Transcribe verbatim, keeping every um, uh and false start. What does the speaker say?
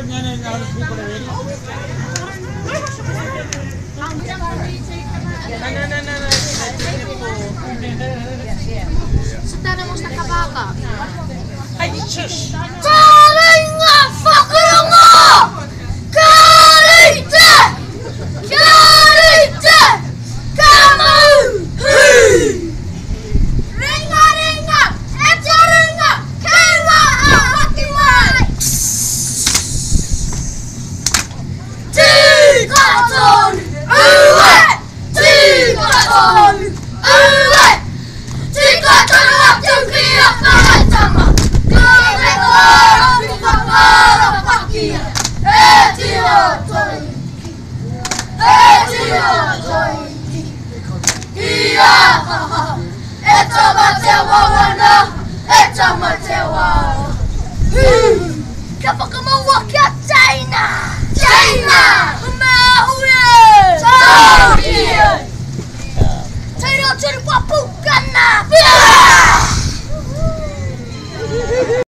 Sitä ne musta kapaakaan. Ai itses! Kaaringa! Fakulunga! Kaarite! Kaarite! Kamu! Hyi! Ringa ringa! Etja ringa! Keva hakimai! Tiikaton! Yue! Tiikaton! Yue! Tiikaton lapsen kiiakka laittama! Kaarikoon! Kaara pakia! Etiotointi! Etiotointi! Iyahaha! Etamatewawana! Etamatewawana! Kapag kumawakit China! China! Umahuyan! China! China! China! Papukan na!